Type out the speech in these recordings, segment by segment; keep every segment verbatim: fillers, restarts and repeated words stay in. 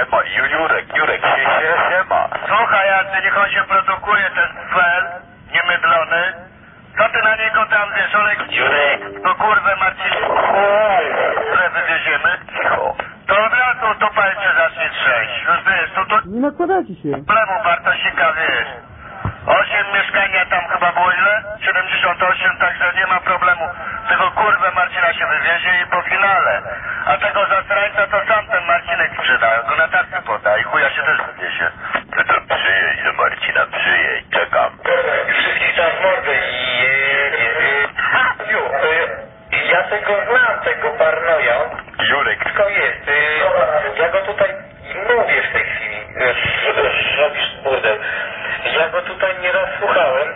siema, Jurek, Jurek, się, siema. Słuchaj, Andrzej, niech on się produkuje, ten fel, niemydlony. Co ty na niego tam wiesz, Olek? Jurek. To kurwę, Marcin, które wywieziemy. Cicho. To od razu to palce zacznie trzęść. Już wiesz, to to... Nie nakładacie się. Problemu Bartosika, wiesz. Osiem mieszkania tam chyba było ile? siedemdziesiąt osiem, także nie ma problemu. Tego kurwę Marcina się wywiezie i po finale. A tego zasrańca to sam ten Marcinek sprzeda, go na tarce poda i chuja się też wywiezie. No to przyjedź do Marcina, przyjedź, czekam. Wszystkich tam w mordę i... e, Ju, e, ja tego znam, tego parnoja. Jurek. Tylko jest. e, Ja go tutaj mówię w tej chwili. e, Robisz burdel. Ja go tutaj nieraz słuchałem.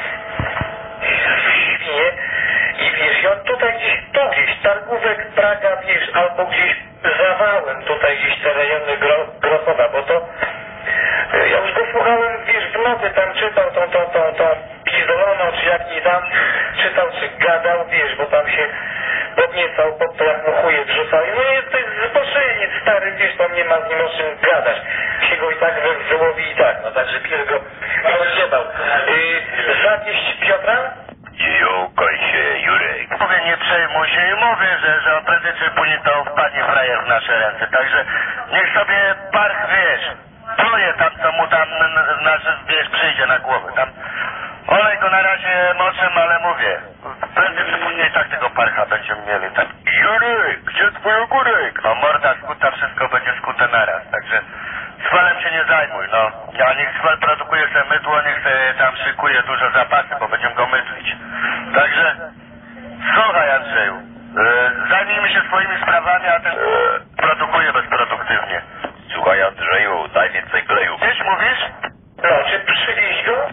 Świnie. I wiesz, i on tutaj gdzieś, tu gdzieś, Targówek, Praga, wiesz, albo gdzieś zawałem, tutaj gdzieś te rejony Gro, Grochowa, bo to... e, Ja już go słuchałem, wiesz, w nocy tam czytał tą, tą, tą, tą pizdoloną, czy jak nie tam, czytał, czy gadał, wiesz, bo tam się podniecał pod to, jak mu chuje wrzucał. No i to jest zboczeniec stary, wiesz, tam nie ma z nim o czym gadać. Się go i tak wy, wyłowi i tak, no także pies go rozjebał. Yy, Zawieść Piotra? Jąkaj się, Jurek. Mówię, nie przejmuj się i mówię, że, że prędzej czy później to wpadnie frajer w nasze ręce. Także niech sobie parch, wiesz, pluje tam, co mu tam, nasz, wiesz, przyjdzie na głowę. Tam olej go na razie moczem, ale mówię, prędzej czy później tak tego parcha będziemy mieli. Tak. Jurek, gdzie twój ogórek? No morda skuta, wszystko będzie skute naraz, także z falem się nie zajmuj, no. A niech fal produkuje sobie mydło, niech sobie tam szykuje dużo zapasy, bo będziemy go mydlić. Także, słuchaj Andrzeju, yy, zajmijmy się swoimi sprawami, a ten Eee. produkuje bezproduktywnie. Słuchaj Andrzeju, daj więcej kleju. Gdzieś mówisz? No, czy przywieźć go?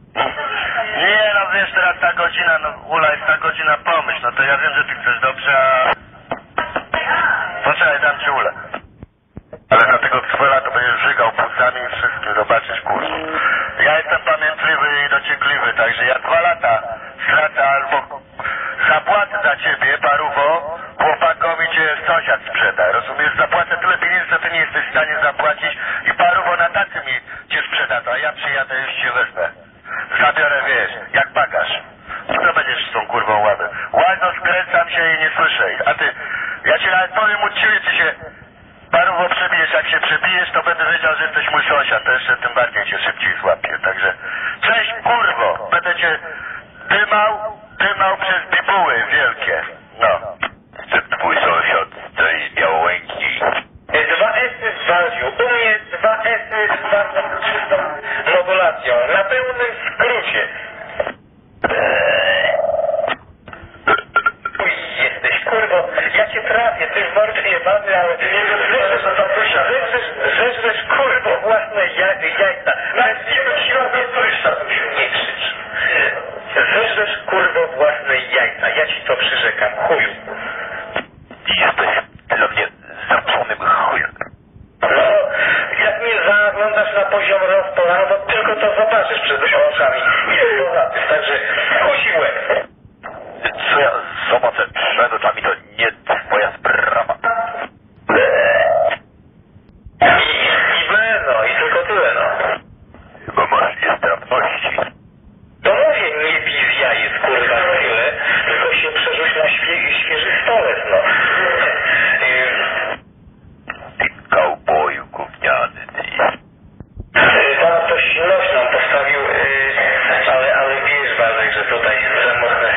Nie, no wiesz, teraz ta godzina, no Ula, jest ta godzina, pomyśl, no to ja wiem, że ty chcesz dobrze, a... Poczekaj, dam ci Ulę. Ale na tego twela to będziesz żygał płucami i wszystkim, zobaczysz, kurwa. Ja jestem pamiętliwy i dociekliwy, także ja dwa lata stracę albo zapłacę za ciebie, paruwo, chłopakowi cię sąsiad sprzeda, rozumiesz? Zapłacę tyle pieniędzy, że ty nie jesteś w stanie zapłacić i paruwo na tacy mi cię sprzeda, to a ja przyjadę już cię wezmę. Zabiorę, wiesz, jak bagaż. Co będziesz z tą kurwą ławę? Ładno skręcam się i nie słyszę. A ty, ja ci nawet powiem uczciwie, ty się paruwo przebijesz. Jak się przebijesz, to będę wiedział, że jesteś mój sąsiad. To jeszcze tym bardziej cię szybciej złapię. Także, cześć kurwo. Będę cię dymał, dymał przez bibuły wielkie. No. Ten twój sąsiad z tej Białołęki. Dwa esy w Waziu. U mnie dwa esy z bardzo czystą modulacją. Na pełnym skrócie. Uj, jesteś kurwo. Ja cię trafię, ty w mordę jebany, ale żeżesz, żeżesz, żeżesz kurwo własne ja, jajca. Nawet nie do siłownie słysza. Nie krzycz. Żeżesz kurwo własne jajca. Ja ci to przyrzekam, chuju. Jesteś dla mnie zapłonym chujem. No, jak mnie zaglądasz na poziom rozpola, no to tylko to zobaczysz przed oczami. Nie poza tym, także kusi łeb. Co ja zobaczę przed oczami, to nie twoja sprawa. I, i ble, no, i tylko tyle, no. Chyba masz niestrawności. To mówię, nie bij z jajec, kurwa, tyle, tylko się przerzuć na świe, świeży stolec, no. Ty kauboju gówniany, ty. Tam ktoś noś nam postawił, yy, ale, ale wiesz, Waldek, że tutaj za mocne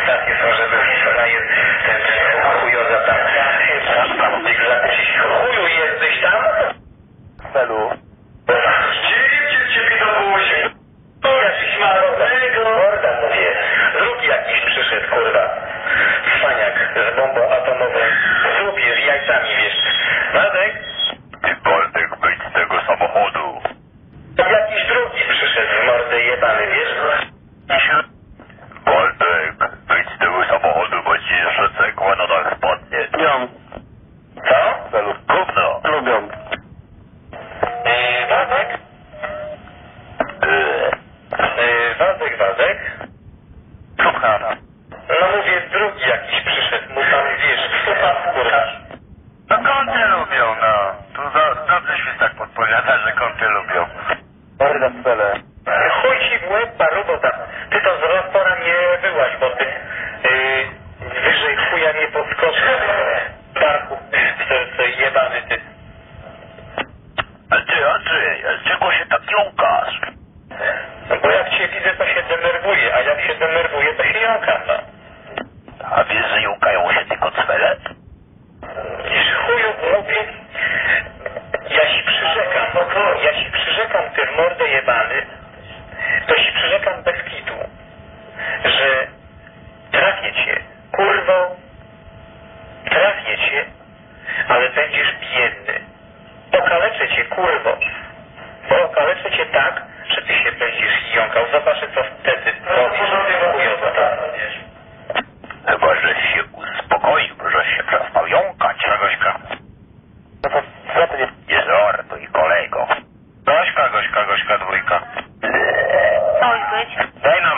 kurwo. Bo okaleczę cię tak, że ty się będziesz jąkał. Zobaczę, co wtedy powiesz. Ty chujowa. Chyba, że się uspokoił, że się przestał jąkać, Gośka. No to co ty nie żartuj, kolego. Gośka, Gośka, Gośka dwójka. Coś być. Daj na